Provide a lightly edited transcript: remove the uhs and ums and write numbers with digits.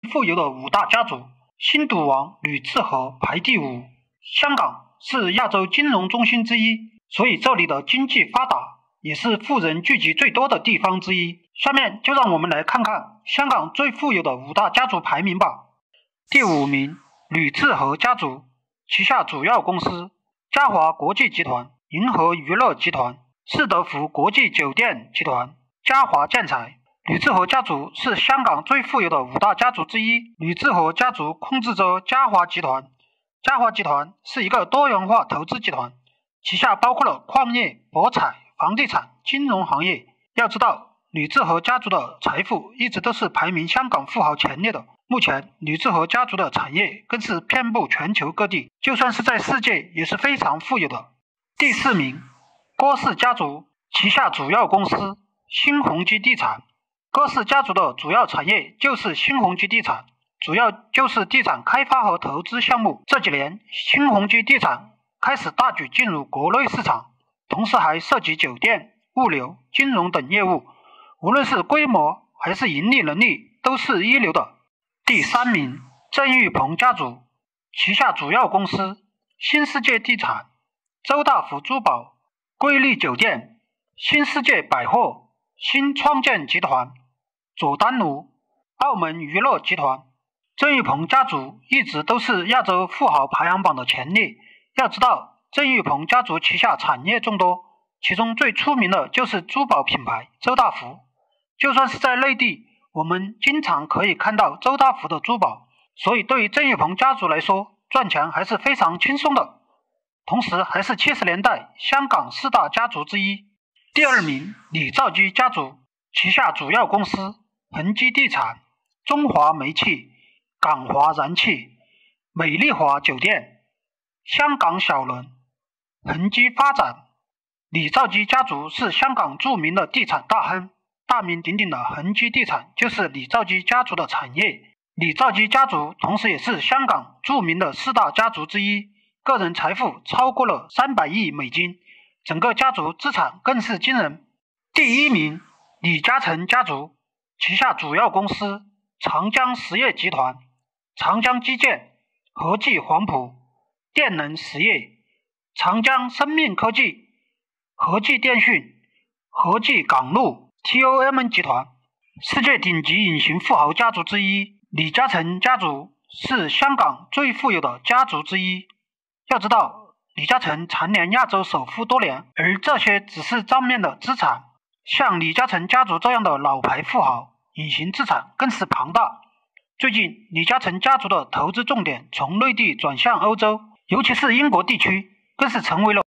富有的五大家族，新赌王吕志和排第5。香港是亚洲金融中心之一，所以这里的经济发达，也是富人聚集最多的地方之一。下面就让我们来看看香港最富有的五大家族排名吧。第5名，吕志和家族，旗下主要公司：嘉华国际集团、银河娱乐集团、士德福国际酒店集团、嘉华建材。吕志和家族是香港最富有的五大家族之一。吕志和家族控制着嘉华集团。嘉华集团是一个多元化投资集团，旗下包括了矿业、博彩、房地产、金融行业。要知道，吕志和家族的财富一直都是排名香港富豪前列的。目前，吕志和家族的产业更是遍布全球各地，就算是在世界也是非常富有的。第4名，郭氏家族，旗下主要公司：新鸿基地产。郭氏家族的主要产业就是新鸿基地产，主要就是地产开发和投资项目。这几年，新鸿基地产开始大举进入国内市场，同时还涉及酒店、物流、金融等业务，无论是规模还是盈利能力都是一流的。第3名，郑裕鹏家族，旗下主要公司：新世界地产、周大福珠宝、瑰丽酒店、新世界百货、新创建集团、佐丹奴、澳门娱乐集团。郑裕鹏家族一直都是亚洲富豪排行榜的前列。要知道，郑裕鹏家族旗下产业众多，其中最出名的就是珠宝品牌周大福。就算是在内地，我们经常可以看到周大福的珠宝，所以对于郑裕鹏家族来说，赚钱还是非常轻松的。同时还是70年代香港4大家族之一。第2名，李兆基家族，旗下主要公司：恒基地产、中华煤气、港华燃气、美丽华酒店、香港小轮、恒基发展。李兆基家族是香港著名的地产大亨，大名鼎鼎的恒基地产就是李兆基家族的产业。李兆基家族同时也是香港著名的4大家族之一，个人财富超过了300亿美金，整个家族资产更是惊人。第1名，李嘉诚家族，旗下主要公司：长江实业集团、长江基建、和记黄埔、电能实业、长江生命科技、和记电讯、和记港路、TOM 集团。世界顶级隐形富豪家族之一，李嘉诚家族是香港最富有的家族之一。要知道，李嘉诚蝉联亚洲首富多年，而这些只是账面的资产。像李嘉诚家族这样的老牌富豪，隐形资产更是庞大。最近，李嘉诚家族的投资重点从内地转向欧洲，尤其是英国地区，更是成为了